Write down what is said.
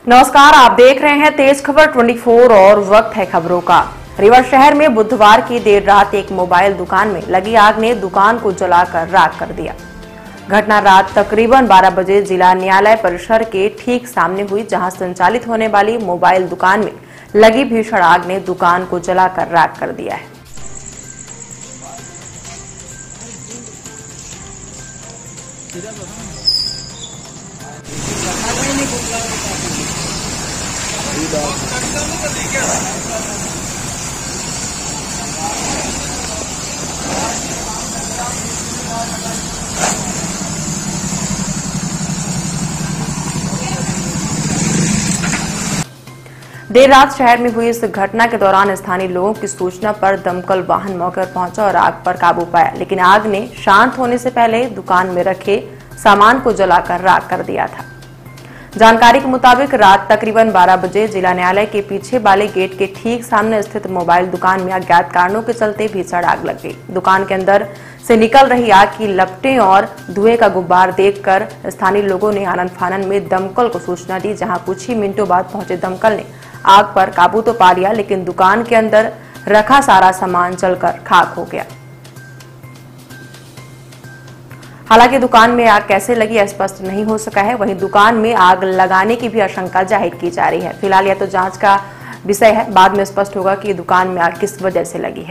नमस्कार, आप देख रहे हैं तेज खबर 24 और वक्त है खबरों का। रीवा शहर में बुधवार की देर रात एक मोबाइल दुकान में लगी आग ने दुकान को जलाकर राख कर दिया। घटना रात तकरीबन 12 बजे जिला न्यायालय परिसर के ठीक सामने हुई, जहां संचालित होने वाली मोबाइल दुकान में लगी भीषण आग ने दुकान को जलाकर राख कर दिया है। देर रात शहर में हुई इस घटना के दौरान स्थानीय लोगों की सूचना पर दमकल वाहन मौके पर पहुंचा और आग पर काबू पाया, लेकिन आग ने शांत होने से पहले दुकान में रखे सामान को जलाकर राख कर दिया था। जानकारी के मुताबिक रात तकरीबन 12 बजे जिला न्यायालय के पीछे वाले गेट के ठीक सामने स्थित मोबाइल दुकान में अज्ञात कारणों के चलते भीषण आग लग गई। दुकान के अंदर से निकल रही आग की लपटें और धुएं का गुब्बार देखकर स्थानीय लोगों ने आनन फानन में दमकल को सूचना दी, जहां कुछ ही मिनटों बाद पहुंचे दमकल ने आग पर काबू तो पा लिया, लेकिन दुकान के अंदर रखा सारा सामान जलकर खाक हो गया। हालांकि दुकान में आग कैसे लगी स्पष्ट नहीं हो सका है। वहीं दुकान में आग लगाने की भी आशंका जाहिर की जा रही है। फिलहाल यह तो जांच का विषय है, बाद में स्पष्ट होगा कि दुकान में आग किस वजह से लगी है।